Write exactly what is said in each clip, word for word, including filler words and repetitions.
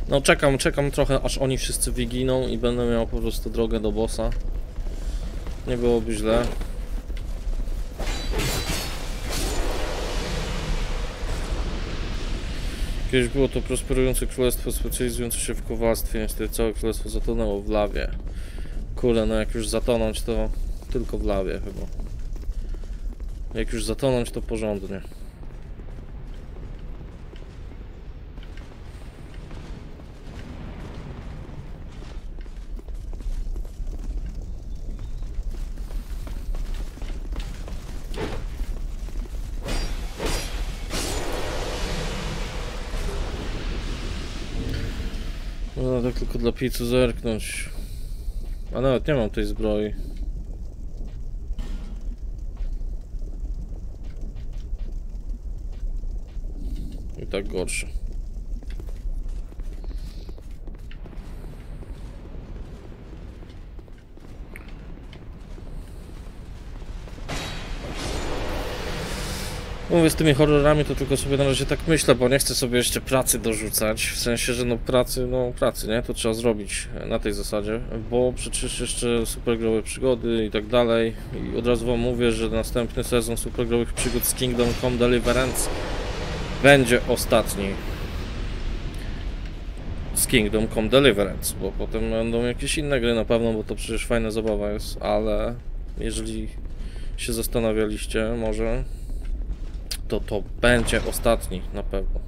No czekam, czekam trochę, aż oni wszyscy wyginą i będę miał po prostu drogę do bossa. Nie byłoby źle. Kiedyś było to prosperujące królestwo specjalizujące się w kowalstwie, niestety całe królestwo zatonęło w lawie. Kule, no jak już zatonąć, to tylko w lawie chyba. Jak już zatonąć, to porządnie. No tak tylko dla picu zerknąć. A nawet nie mam tej zbroi. I tak gorsze. Mówię, z tymi horrorami to tylko sobie na razie tak myślę, bo nie chcę sobie jeszcze pracy dorzucać. W sensie, że no pracy, no pracy, nie? To trzeba zrobić na tej zasadzie, bo przecież jeszcze supergrowe przygody i tak dalej. I od razu wam mówię, że następny sezon supergrowych przygód z Kingdom Come Deliverance będzie ostatni z Kingdom Come Deliverance, bo potem będą jakieś inne gry na pewno, bo to przecież fajna zabawa jest, ale jeżeli się zastanawialiście może, to to będzie ostatni na pewno.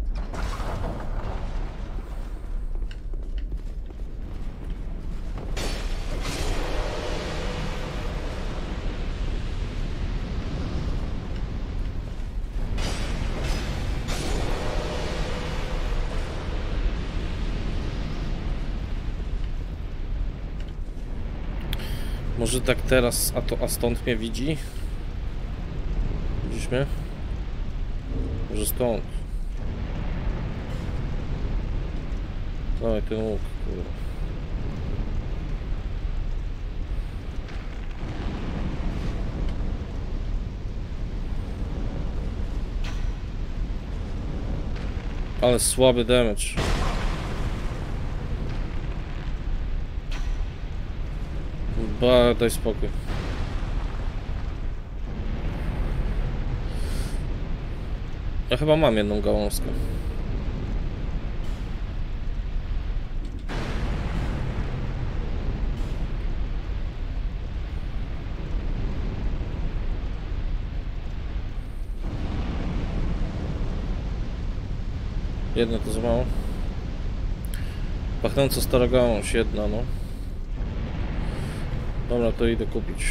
Może tak teraz, a to a stąd mnie widzi? Widzisz mnie? Może stąd. Dawaj ten łuk, kurwa. Ale słaby damage. Ba, daj spokój. Ja chyba mam jedną gałązkę. Jedna to za mało. Pachnąco stara gałąź, jedna no. Dobra, to idę kupić.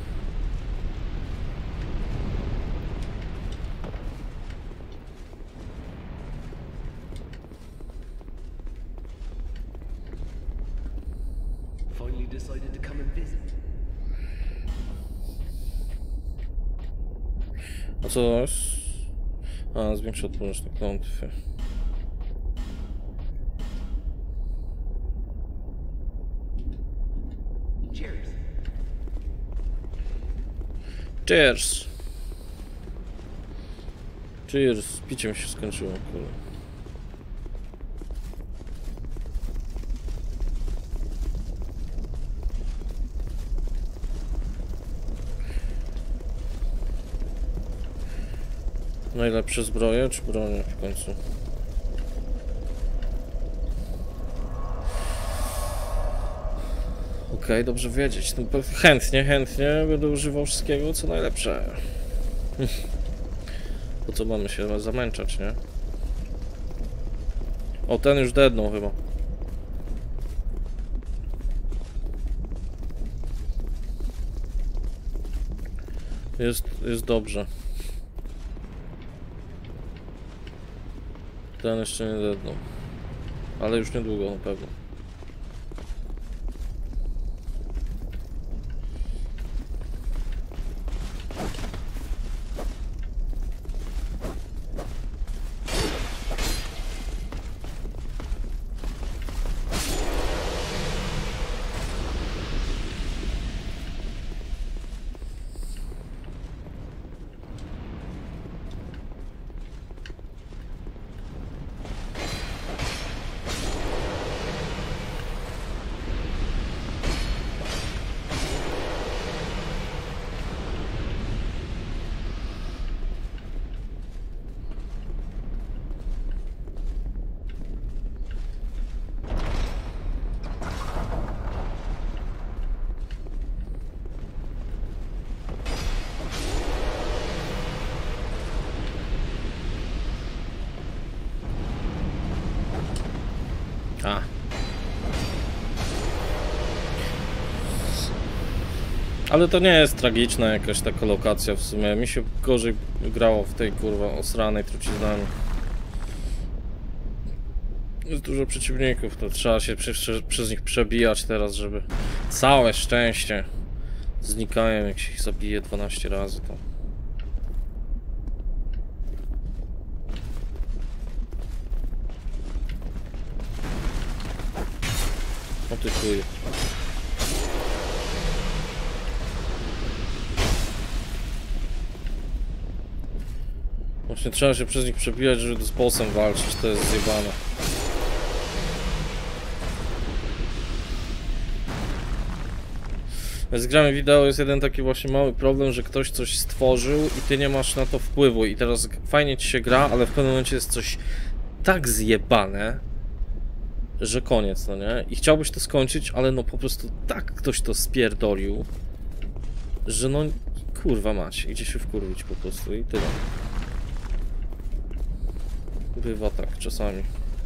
A co to jest? A, zwiększa odporność na klątwy. Cheers. Cheers. Cheers. Picie mi się skończyło, kurde. Najlepsze zbroje czy bronie w końcu? Okej, okay, dobrze wiedzieć. No, chętnie, chętnie będę używał wszystkiego co najlepsze. Po co mamy się zamęczać, nie? O, ten już deadnął chyba. Jest, jest dobrze. Ten jeszcze nie deadnął. Ale już niedługo na pewno. A. Ale to nie jest tragiczna jakaś taka lokacja w sumie. Mi się gorzej grało w tej kurwa osranej truciznami. Jest dużo przeciwników, to trzeba się przy, przy, przez nich przebijać teraz, żeby całe szczęście znikają, jak się ich zabije dwanaście razy, to... O ty chuj. Właśnie trzeba się przez nich przebijać, żeby z bossem walczyć, to jest zjebane. Z grami wideo jest jeden taki właśnie mały problem, że ktoś coś stworzył i ty nie masz na to wpływu i teraz fajnie ci się gra, ale w pewnym momencie jest coś tak zjebane, że koniec, no nie? I chciałbyś to skończyć, ale no po prostu tak ktoś to spierdolił, że no kurwa mać, idzie się wkurwić po prostu i tyle. Bywa tak czasami.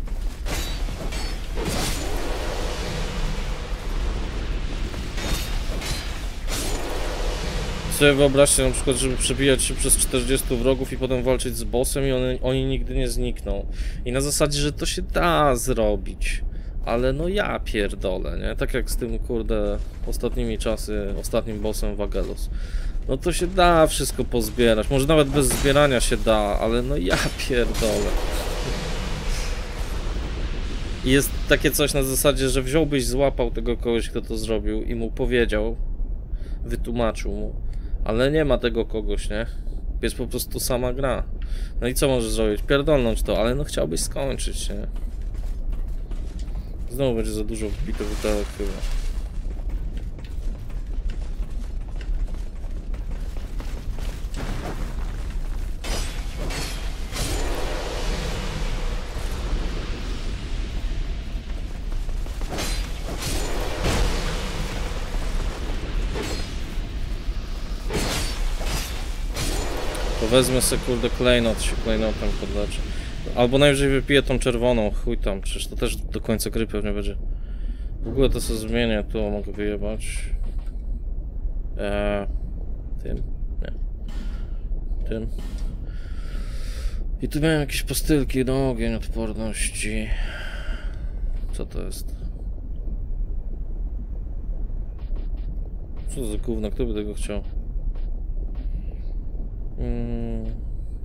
Sobie wyobraźcie na przykład, żeby przebijać się przez czterdziestu wrogów i potem walczyć z bossem i one, oni nigdy nie znikną. I na zasadzie, że to się da zrobić. Ale no ja pierdolę, nie? Tak jak z tym, kurde, ostatnimi czasy, ostatnim bossem Wagelos. No to się da wszystko pozbierać. Może nawet bez zbierania się da, ale no ja pierdolę. I jest takie coś na zasadzie, że wziąłbyś, złapał tego kogoś, kto to zrobił i mu powiedział, wytłumaczył mu. Ale nie ma tego kogoś, nie? Jest po prostu sama gra. No i co możesz zrobić? Pierdolnąć to, ale no chciałbyś skończyć, nie? Znowu będzie za dużo wbite butelek chyba. To wezmę sobie kurde klejnot, się klejnotem podleczę. Albo najwyżej wypiję tą czerwoną, chuj tam, przecież to też do końca gry pewnie będzie. W ogóle to sobie zmienię, tu mogę wyjebać. Eee, tym? Nie. Tym. I tu miałem jakieś postylki do ogień, odporności. Co to jest? Co za gówno, kto by tego chciał? Hmm.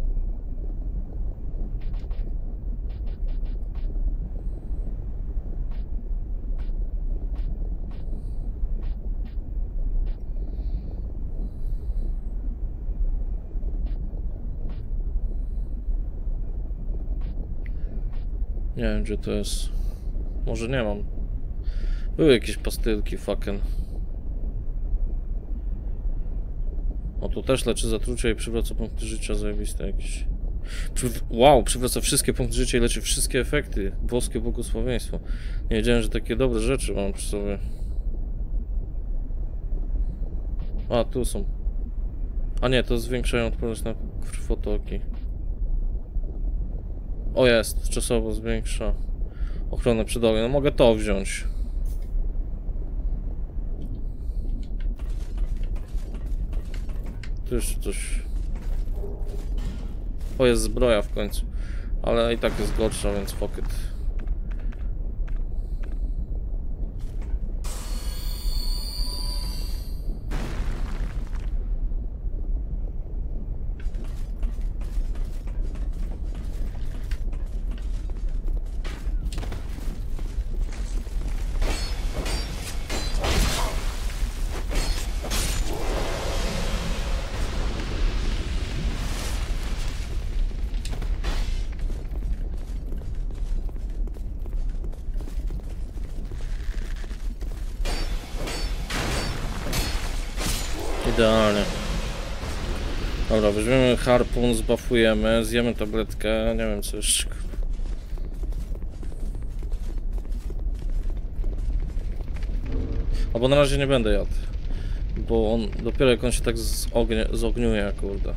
Nie wiem, gdzie to jest. Może nie mam. Były jakieś pastylki, fucking. O, tu też leczy zatrucia i przywraca punkty życia, zajebiste jakieś. Przy... Wow, przywraca wszystkie punkty życia i leczy wszystkie efekty. Boskie błogosławieństwo. Nie wiedziałem, że takie dobre rzeczy mam przy sobie. A, tu są. A nie, to zwiększają odporność na krwotoki. O, jest, czasowo zwiększa ochronę przed ogniem. No mogę to wziąć. Tu jeszcze coś. O, jest zbroja w końcu. Ale i tak jest gorsza, więc pocket. Idealnie. Dobra, weźmiemy harpun, zbafujemy, zjemy tabletkę, nie wiem co jeszcze. Albo na razie nie będę jadł, bo on dopiero jak on się tak zognie, zogniuje, kurde.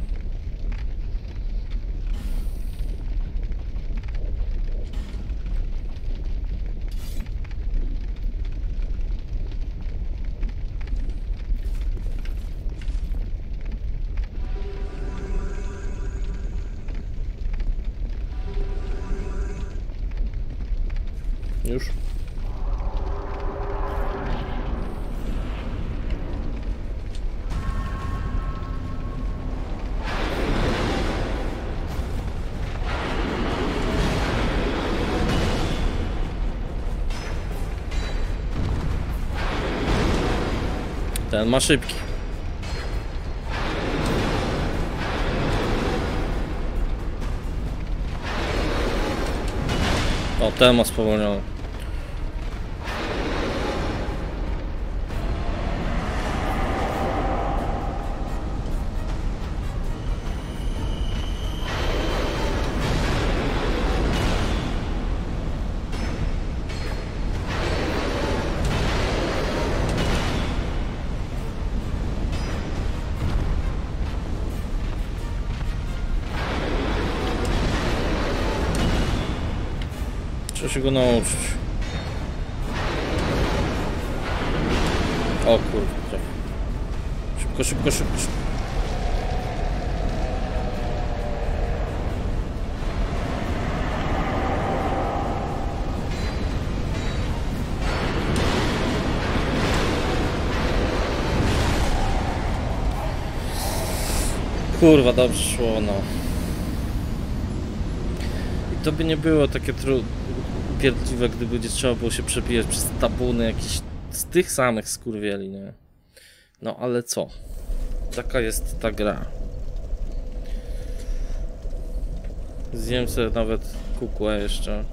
Już? Ten ma szybki. O, ten ma spowolniony. Trzeba się go nauczyć. O kurde, trafię. Szybko, szybko, szybko, szybko. Kurwa, dobrze szło, no. I to by nie było takie trudne. Pierdliwe, gdyby nie trzeba było się przebijać przez tabuny jakichś z tych samych skurwieli, nie? No ale co? Taka jest ta gra. Zjem sobie nawet kukłę jeszcze.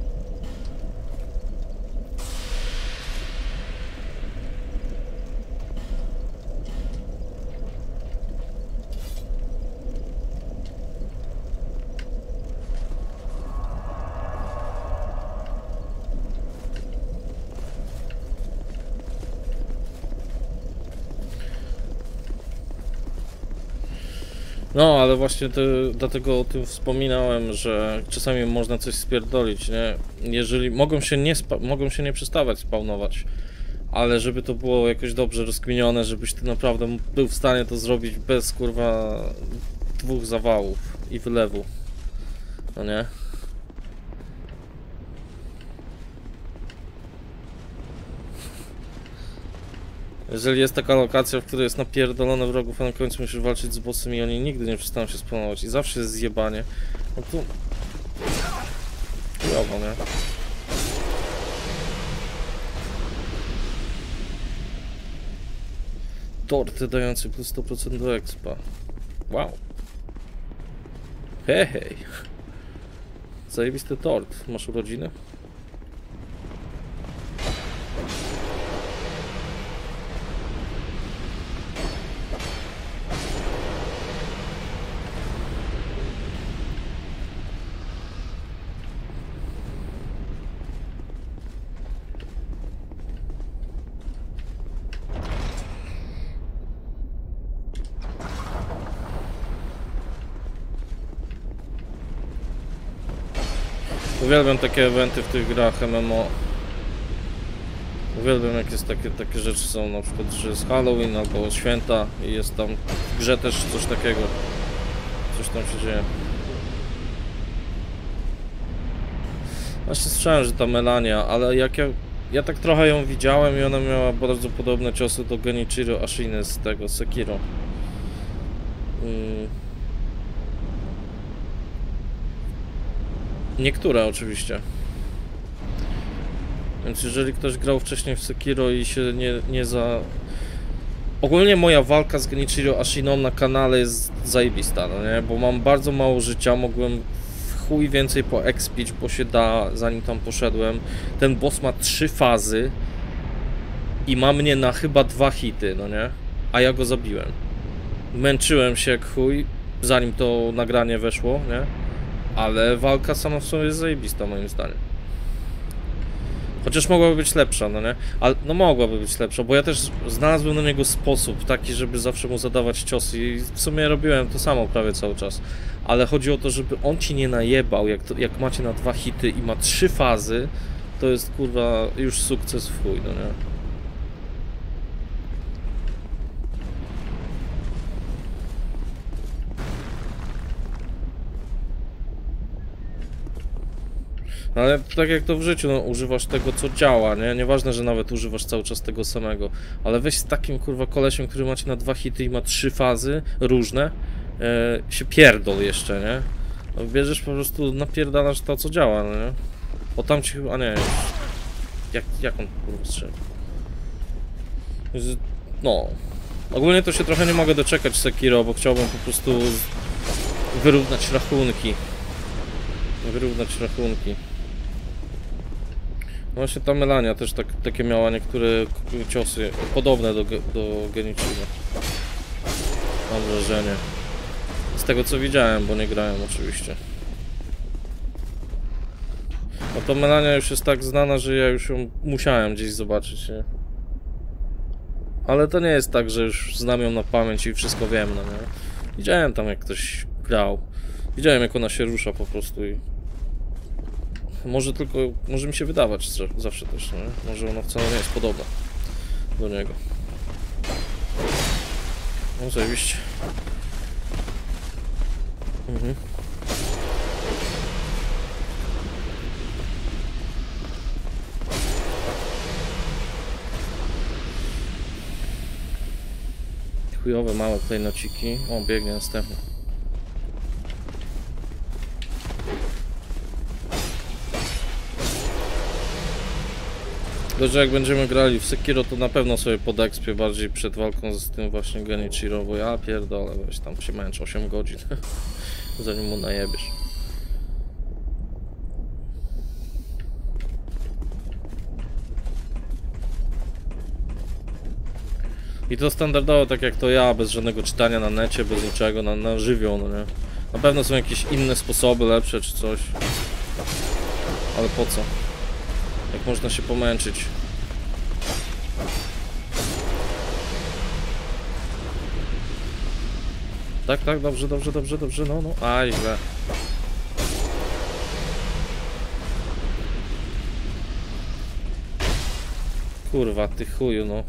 No, ale właśnie to, dlatego o tym wspominałem, że czasami można coś spierdolić, nie? Jeżeli mogą się nie, mogą się nie przestawać spawnować, ale żeby to było jakoś dobrze rozkminione, żebyś ty naprawdę był w stanie to zrobić bez kurwa dwóch zawałów i wylewu, no nie? Jeżeli jest taka lokacja, w której jest napierdolone wrogów, a na końcu musisz walczyć z bossem i oni nigdy nie przestaną się spawnować i zawsze jest zjebanie, no to... chujowo, nie? Torty dające plus sto procent do expa. Wow. Hej, hej. Zajebisty tort. Masz urodziny? Uwielbiam takie eventy w tych grach M M O. Uwielbiam jak jest takie, takie rzeczy są, na przykład, że jest Halloween albo święta i jest tam w grze też coś takiego. Coś tam się dzieje. Właśnie słyszałem, że ta Melania, ale jak ja, ja tak trochę ją widziałem i ona miała bardzo podobne ciosy do Genichiro Ashiny z tego Sekiro. Hmm. Niektóre oczywiście. Więc jeżeli ktoś grał wcześniej w Sekiro i się nie, nie za... Ogólnie moja walka z Genichiro Ashiną na kanale jest zajebista, no nie? Bo mam bardzo mało życia, mogłem w chuj więcej poexpić, bo się da, zanim tam poszedłem. Ten boss ma trzy fazy i ma mnie na chyba dwa hity, no nie? A ja go zabiłem. Męczyłem się jak chuj, zanim to nagranie weszło, nie? Ale walka sama w sobie jest zajebista, moim zdaniem. Chociaż mogłaby być lepsza, no nie? Ale no mogłaby być lepsza, bo ja też znalazłem na niego sposób taki, żeby zawsze mu zadawać ciosy i w sumie robiłem to samo prawie cały czas. Ale chodzi o to, żeby on ci nie najebał, jak, to, jak macie na dwa hity i ma trzy fazy, to jest kurwa już sukces w chuj, no nie? Ale tak jak to w życiu, no, używasz tego, co działa, nie? Nieważne, że nawet używasz cały czas tego samego. Ale weź z takim, kurwa, kolesiem, który macie na dwa hity i ma trzy fazy różne, e, się pierdol jeszcze, nie? No, bierzesz po prostu, napierdalasz to, co działa, no nie? O tam ci chyba, a nie, jak, jak on, kurwa, strzela? No. Ogólnie to się trochę nie mogę doczekać Sekiro, bo chciałbym po prostu wyrównać rachunki. Wyrównać rachunki. Właśnie ta Melania też tak, takie miała niektóre ciosy podobne do, do Genichiro. Mam wrażenie. Z tego co widziałem, bo nie grałem oczywiście. No to Melania już jest tak znana, że ja już ją musiałem gdzieś zobaczyć, nie? Ale to nie jest tak, że już znam ją na pamięć i wszystko wiem, no nie? Widziałem tam jak ktoś grał. Widziałem jak ona się rusza po prostu i... Może tylko, może mi się wydawać zawsze też, nie? Może ona wcale nie jest podobna do niego. No zajebiście. Mhm. Chujowe małe klejnociki. O, biegnie następny. Dobrze, jak będziemy grali w Sekiro, to na pewno sobie podekspię bardziej przed walką z tym właśnie Genichiro, bo ja pierdolę, weź tam się męcz osiem godzin, zanim mu najebiesz. I to standardowo, tak jak to ja, bez żadnego czytania na necie, bez niczego, na, na żywioł, no nie? Na pewno są jakieś inne sposoby, lepsze czy coś. Ale po co? Jak można się pomęczyć? Tak, tak, dobrze, dobrze, dobrze, dobrze, no, no, aj, źle. Kurwa, ty chuju, no.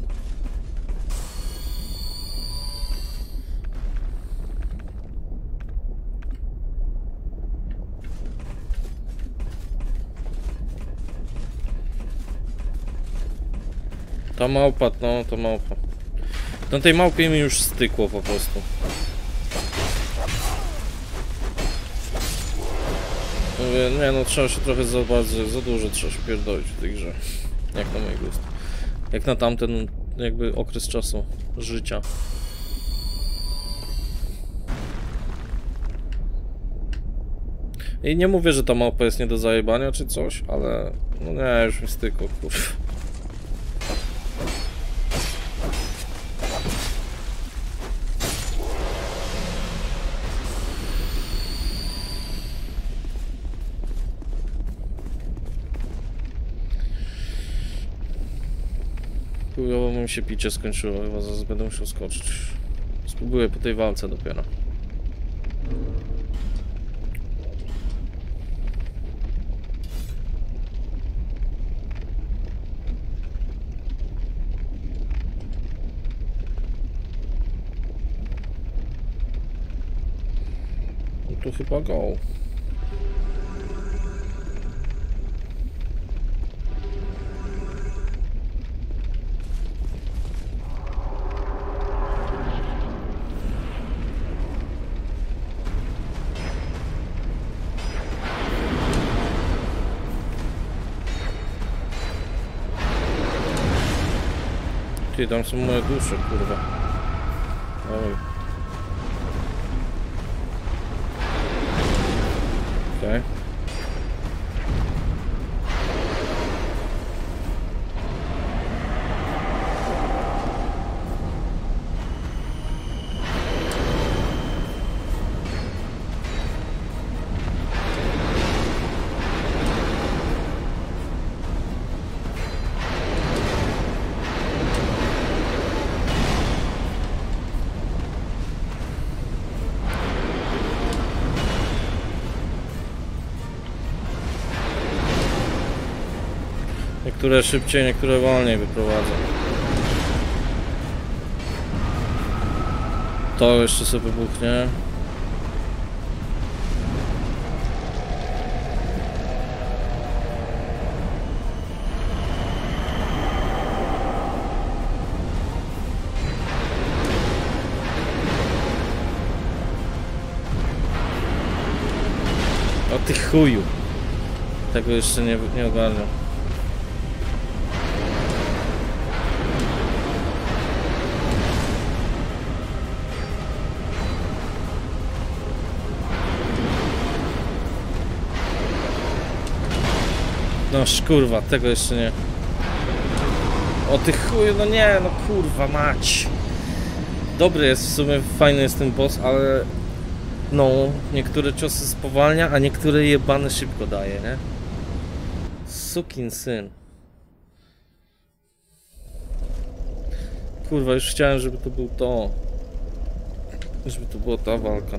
Ta małpa, no, to małpa. Na tej małpie mi już stykło po prostu. Mówię, nie no, trzeba się trochę za bardzo, za dużo trzeba się pierdolić w tej grze. Jak na mój gust. Jak na tamten jakby okres czasu życia. I nie mówię, że ta małpa jest nie do zajebania czy coś, ale no nie, już mi stykło, kurwa. Chujowo mi się picie skończyło, chyba zaraz będę musiał skoczyć. Spróbuję po tej walce dopiero. No to chyba go. Ty, tam są moje dusze, kurwa. Oj. Okej. Okay. Niektóre szybciej, niektóre wolniej wyprowadzą. To jeszcze sobie wybuchnie. chuju. Tego jeszcze nie, nie ogarniam. No kurwa, tego jeszcze nie. O ty chuju, no nie, no kurwa mać. Dobry jest w sumie, fajny jest ten boss, ale no, niektóre ciosy spowalnia, a niektóre jebane szybko daje, nie? Sukin syn. Kurwa, już chciałem, żeby to był to. Żeby to była ta walka.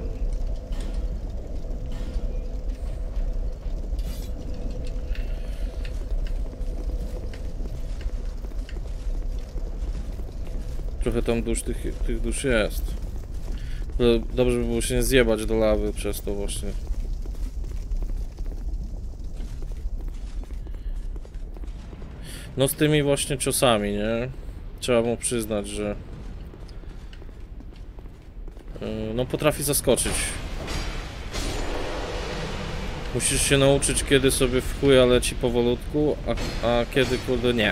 Trochę tam dusz, tych, tych dusz jest. Dobrze by było się nie zjebać do lawy przez to właśnie. No z tymi właśnie ciosami, nie? Trzeba mu przyznać, że no potrafi zaskoczyć. Musisz się nauczyć, kiedy sobie w chuja leci powolutku, a, a kiedy kurde nie.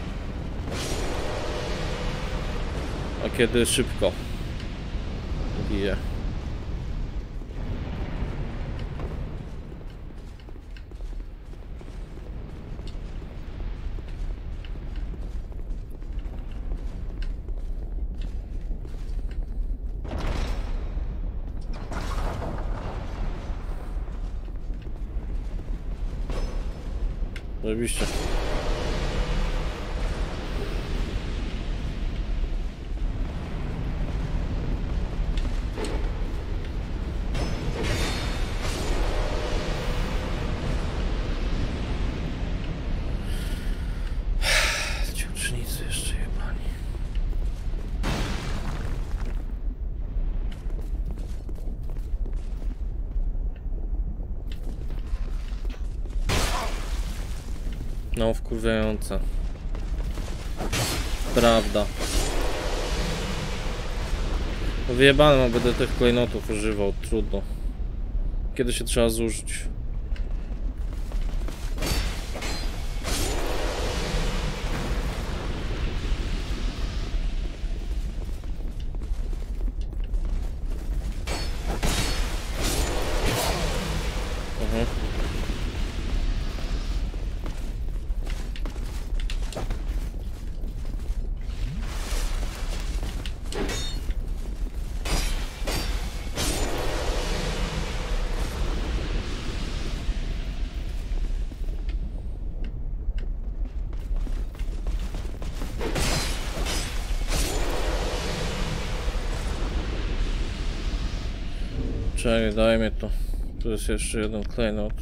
A kiedy szybko bije. Oczywiście. Ciucznicy jeszcze jebani. No, wkurwiające. Prawda. No wyjebane, no będę tych klejnotów używał, trudno. Kiedy się trzeba zużyć? Mhm. Czekaj, daj mi to. Tu jest jeszcze jeden klejnot.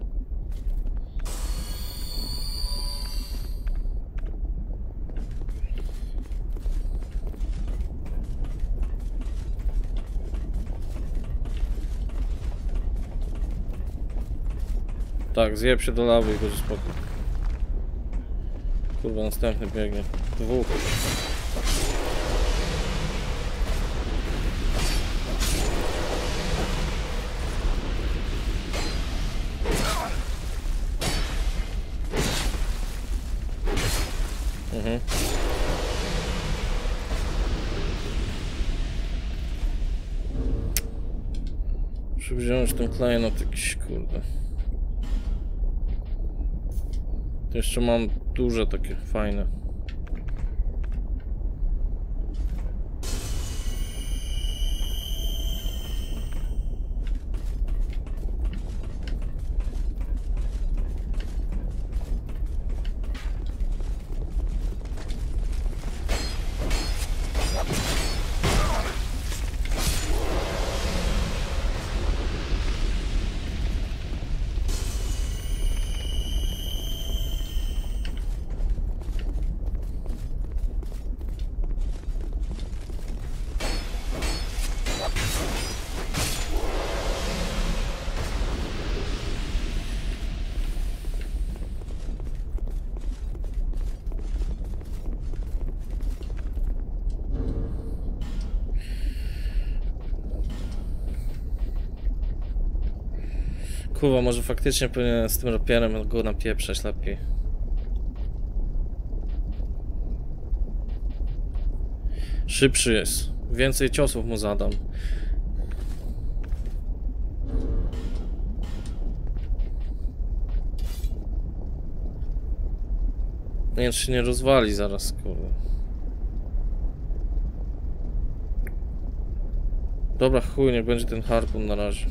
Tak, zjeb się do lawy i będzie spokój. Kurwa, następny biegnie. Dwóch. Mhm. Muszę wziąć ten klejnot jakiś, kurde. To jeszcze mam duże takie fajne. Kurwa, może faktycznie powinien z tym rapierem go napieprzać lepiej. Szybszy jest. Więcej ciosów mu zadam. Nie wiem, czy się nie rozwali zaraz, kurde. Dobra, chuj, niech będzie ten harpun na razie.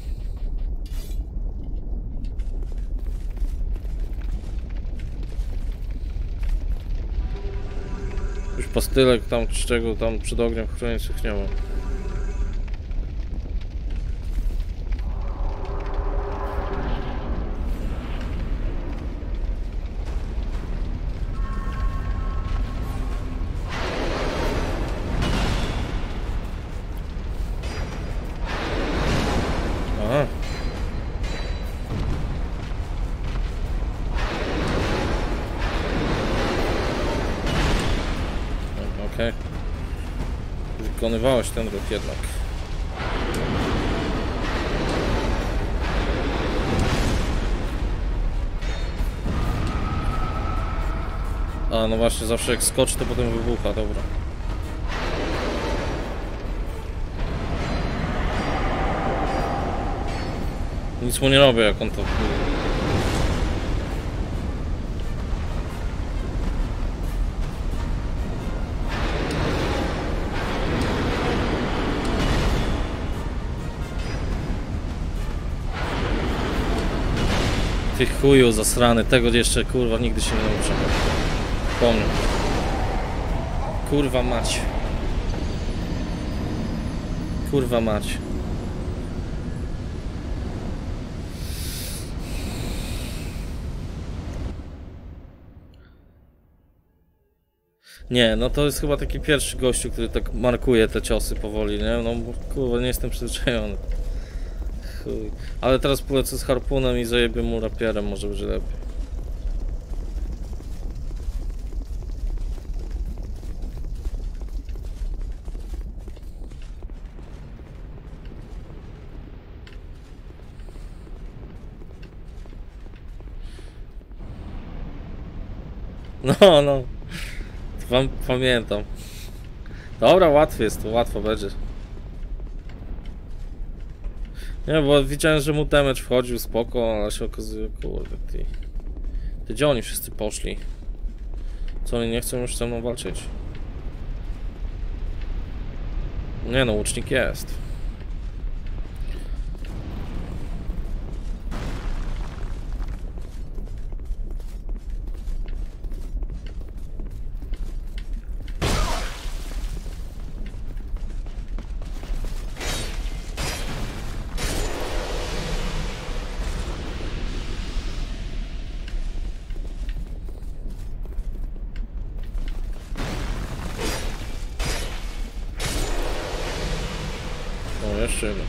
Już pastylek tam, z czego tam przed ogniem chroniących nie ma. Aha. Okej. Okay. Wykonywałeś ten ruch jednak. A no właśnie, zawsze jak skoczy, to potem wybucha, dobra. Nic mu nie robię, jak on to... Ty chuju zasrany, tego jeszcze kurwa nigdy się nie nauczę. Pomnę. Kurwa mać. Kurwa mać. Nie, no to jest chyba taki pierwszy gościu, który tak markuje te ciosy powoli, nie? No kurwa, nie jestem przyzwyczajony. Chuj. Ale teraz polecę z harpunem i zajebię mu rapierem, może będzie lepiej. No, no. Wam pamiętam. Dobra, łatwiej jest, to łatwo będzie. Nie, bo widziałem, że mu damage wchodził spoko, ale się okazuje, kurde, ty. Ty, gdzie oni wszyscy poszli? Co, oni nie chcą już ze mną walczyć? Nie no, łucznik jest. O, jeszcze jeden.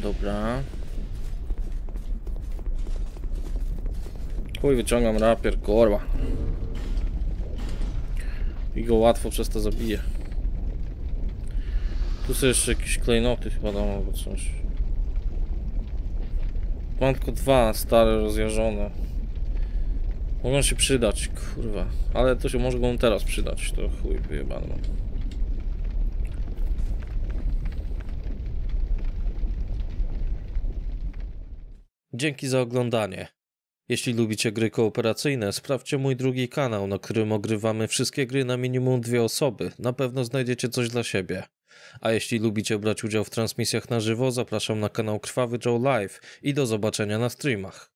Dobra. Chuj, wyciągam rapier, kurwa. I go łatwo przez to zabije. Tu są jeszcze jakieś klejnoty chyba dam albo coś. Mam tylko dwa stare, rozjarzone. Mogą się przydać, kurwa. Ale to się może mogą teraz przydać, to chuj wyjebane. Dzięki za oglądanie. Jeśli lubicie gry kooperacyjne, sprawdźcie mój drugi kanał, na którym ogrywamy wszystkie gry na minimum dwie osoby. Na pewno znajdziecie coś dla siebie. A jeśli lubicie brać udział w transmisjach na żywo, zapraszam na kanał Krwawy Joe Live i do zobaczenia na streamach.